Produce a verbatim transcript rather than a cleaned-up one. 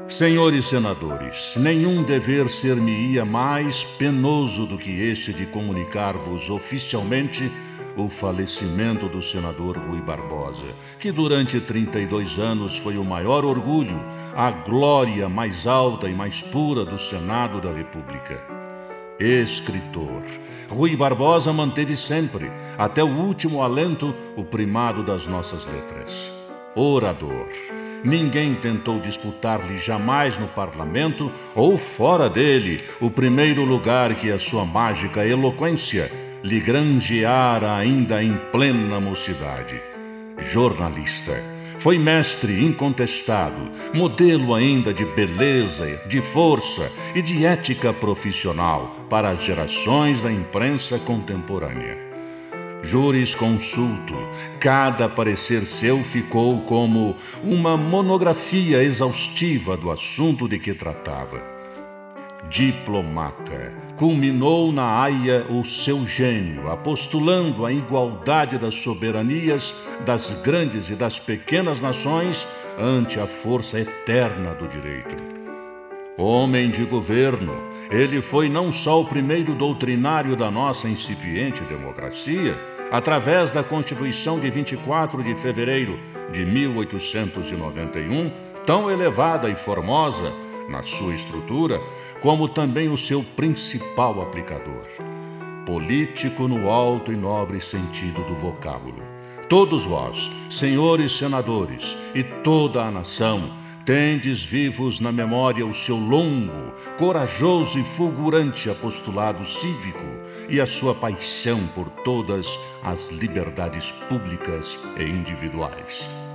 Senhores senadores, nenhum dever ser-me-ia mais penoso do que este de comunicar-vos oficialmente o falecimento do senador Rui Barbosa, que durante trinta e dois anos foi o maior orgulho, a glória mais alta e mais pura do Senado da República. Escritor, Rui Barbosa manteve sempre, até o último alento, o primado das nossas letras. Orador, ninguém tentou disputar-lhe jamais no parlamento ou fora dele o primeiro lugar que a sua mágica eloquência lhe granjeara ainda em plena mocidade. Jornalista, foi mestre incontestado, modelo ainda de beleza, de força e de ética profissional para as gerações da imprensa contemporânea. Jurisconsulto, cada parecer seu ficou como uma monografia exaustiva do assunto de que tratava. Diplomata, culminou na Haia o seu gênio, apostulando a igualdade das soberanias das grandes e das pequenas nações ante a força eterna do direito. Homem de governo, ele foi não só o primeiro doutrinário da nossa incipiente democracia, através da Constituição de vinte e quatro de fevereiro de mil oitocentos e noventa e um, tão elevada e formosa na sua estrutura, como também o seu principal aplicador. Político no alto e nobre sentido do vocábulo. Todos vós, senhores senadores, e toda a nação, tendes vivos na memória o seu longo, corajoso e fulgurante apostolado cívico e a sua paixão por todas as liberdades públicas e individuais.